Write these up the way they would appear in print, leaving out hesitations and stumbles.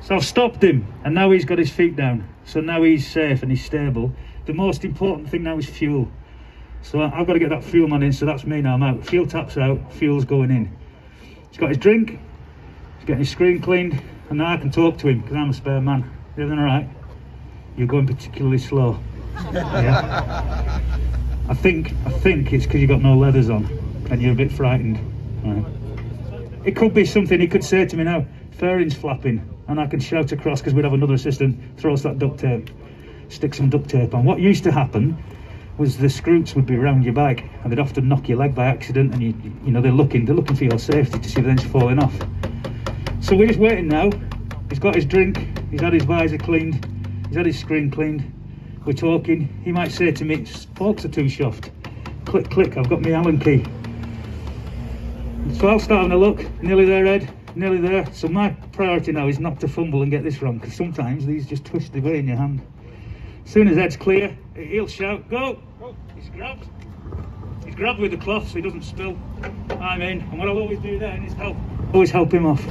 So I've stopped him, and now he's got his feet down. So now he's safe and he's stable. The most important thing now is fuel. So I've got to get that fuel man in, so that's me now, I'm out. Fuel tap's out, fuel's going in. He's got his drink, he's getting his screen cleaned, and now I can talk to him, because I'm a spare man. Everything alright? You're going particularly slow. Yeah? I think it's because you've got no leathers on, and you're a bit frightened. Right. It could be something he could say to me now, fairing's flapping, and I can shout across, because we'd have another assistant, throws that duct tape, stick some duct tape on. What used to happen was the scroots would be around your bike, and they'd often knock your leg by accident, and you know they're looking for your safety to see the engine falling off. So we're just waiting now. He's got his drink, he's had his visor cleaned, he's had his screen cleaned. We're talking. He might say to me, "Spokes are too soft." Click, click. I've got my Allen key. So I'll start having a look. Nearly there, Ed. Nearly there. So my priority now is not to fumble and get this wrong, because sometimes these just twist away in your hand. As soon as Ed's clear, he'll shout, "Go!" He's grabbed. He's grabbed with the cloth so he doesn't spill. I'm in. And what I'll always do then is always help him off.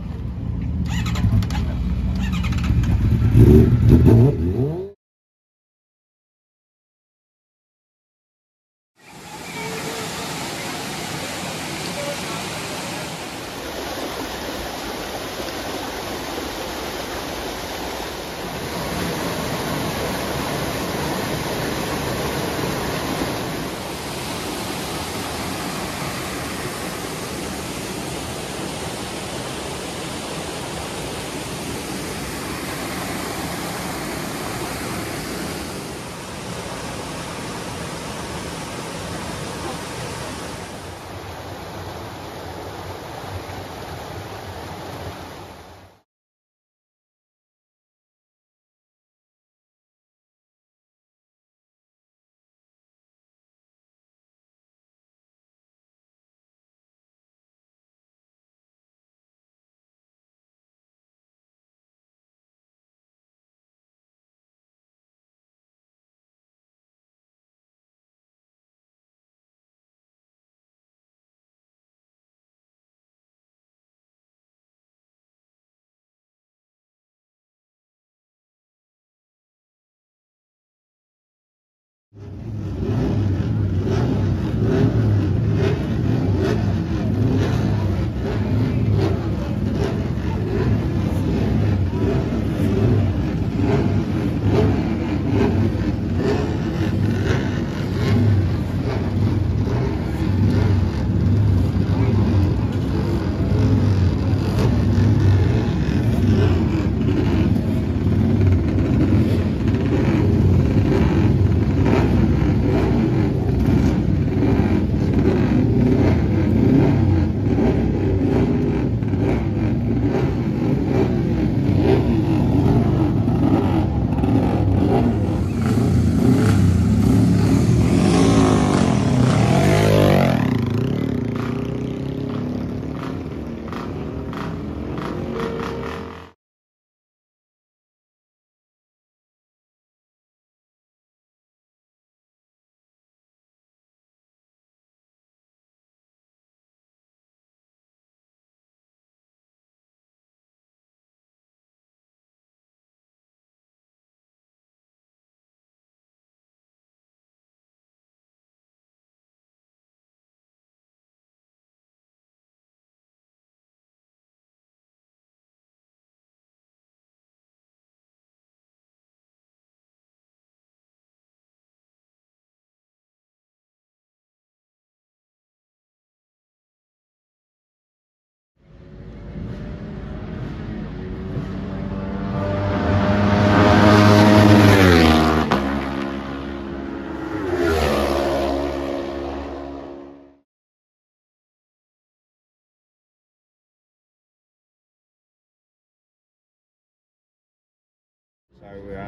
So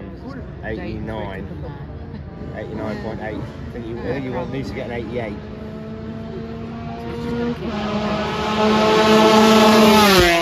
89, 89.8. I think you need to get an 88.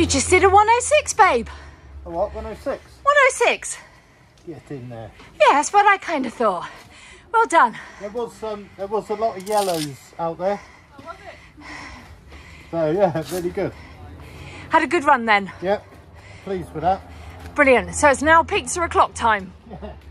just did a 106, babe. A what, 106? 106. Get in there. Yeah, that's what I kind of thought. Well done. There was a lot of yellows out there. Oh, was it? So yeah, really good. Had a good run then. Yep, pleased with that. Brilliant. So it's now pizza o'clock time. Yeah.